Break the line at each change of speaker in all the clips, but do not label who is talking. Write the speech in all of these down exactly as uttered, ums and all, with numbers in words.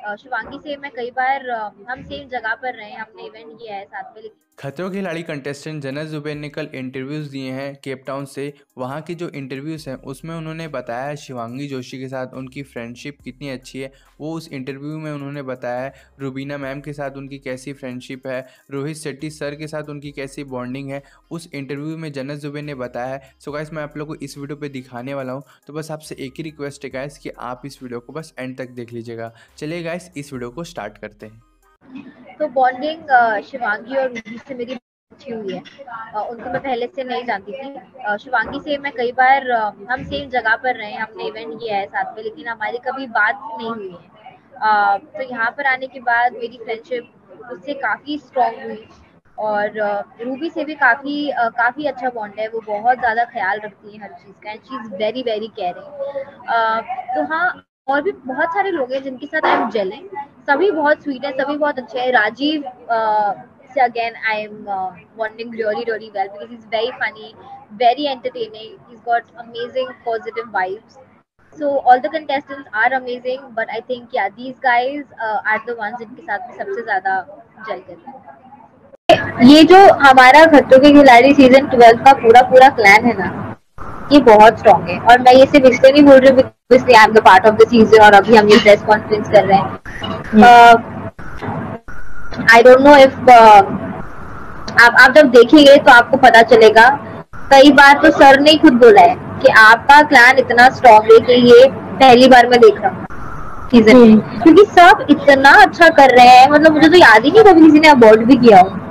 अ, शिवांगी से मैं कई बार अ, हम सेम जगह पर रहे हैं, हमने इवेंट किया है साथ में, लेकिन
खतरों के खिलाड़ी कंटेस्टेंट जन्नत जुबैर ने कल इंटरव्यूज़ दिए हैं केप टाउन से। वहाँ की जो इंटरव्यूज़ हैं उसमें उन्होंने बताया है शिवांगी जोशी के साथ उनकी फ्रेंडशिप कितनी अच्छी है। वो उस इंटरव्यू में उन्होंने बताया है रुबीना मैम के साथ उनकी कैसी फ्रेंडशिप है, रोहित शेट्टी सर के साथ उनकी कैसी बॉन्डिंग है, उस इंटरव्यू में जन्नत जुबैर ने बताया है। सो गाइस, मैं आप लोगों को इस वीडियो पर दिखाने वाला हूँ, तो बस आपसे एक ही रिक्वेस्ट है गाइस कि आप इस वीडियो को बस एंड तक देख लीजिएगा। चलिए गाइस, इस वीडियो को स्टार्ट करते हैं।
तो बॉन्डिंग शिवांगी और रूबी से मेरी अच्छी हुई है। अ, उनको मैं पहले से नहीं जानती थी। अ, शिवांगी से मैं कई बार अ, हम सेम जगह पर रहे हैं, हमने इवेंट किया है साथ में, लेकिन हमारी कभी बात नहीं हुई है। अ, तो यहाँ पर आने के बाद मेरी फ्रेंडशिप उससे काफ़ी स्ट्रांग हुई। और अ, रूबी से भी काफ़ी अ, काफ़ी अच्छा बॉन्ड है। वो बहुत ज़्यादा ख्याल रखती है हर चीज़ का, and she is very very caring. तो हाँ, और भी बहुत सारे लोग हैं जिनके साथ आई एम जेलिंग। सभी बहुत स्वीट है, सभी बहुत अच्छे हैं। राजीव uh, से again I am bonding really really well because he is very funny, very entertaining, he has got amazing positive vibes. So all the contestants are amazing, but I think yeah, these guys uh, are the ones जिनके साथ में सबसे ज्यादा जल करते हैं। ये जो हमारा खतरों के खिलाड़ी सीजन ट्वेल्व का पूरा पूरा क्लैन है ना, ये बहुत स्ट्रॉन्ग है। और मैं ये सिर्फ इसलिए नहीं बोल रही हूँ because I am the part of the season और अभी हम ये प्रेस कॉन्फ्रेंस कर रहे हैं। आई डोंट नो इफ आप आप जब देखेंगे तो आपको पता चलेगा। कई बार तो सर ने खुद बोला है कि आपका क्लैन इतना स्ट्रॉन्ग है कि ये पहली बार मैं देख रहा हूँ सीजन में, क्योंकि सब इतना अच्छा कर रहे हैं। मतलब मुझे तो याद ही नहीं कभी किसी ने अबॉर्ड भी किया हो।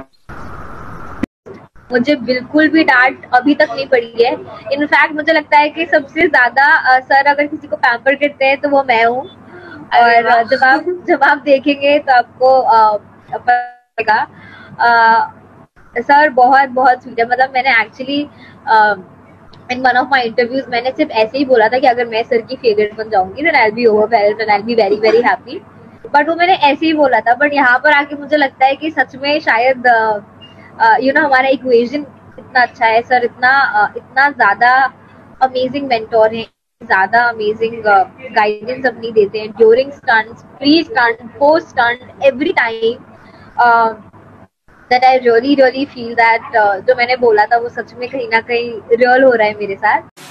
मुझे बिल्कुल भी डांट अभी तक नहीं पड़ी है। इनफैक्ट मुझे लगता है कि सबसे ज्यादा uh, सर अगर किसी को पैम्पर करते हैं तो वो मैं हूँ। और uh, जब आप जब आप देखेंगे तो आपको uh, पता चलेगा। uh, सर बहुत बहुत स्वीट है। मतलब मैंने actually in one of my interviews मैंने सिर्फ ऐसे ही बोला था कि अगर मैं सर की फेवरेट बन जाऊंगी then I will be overwhelmed and I will be very very happy. But वो मैंने ऐसे ही बोला था। बट यहाँ पर आके मुझे लगता है कि सच में शायद यू नो हमारा इक्वेशन इतना अच्छा है। सर इतना uh, इतना ज्यादा अमेजिंग मेंटोर है, ज्यादा अमेजिंग गाइडेंस अपनी देते हैं during stunts, pre stunt, post stunt, every time. That I really really feel that जो मैंने बोला था वो सच में कहीं ना कहीं रियल हो रहा है मेरे साथ।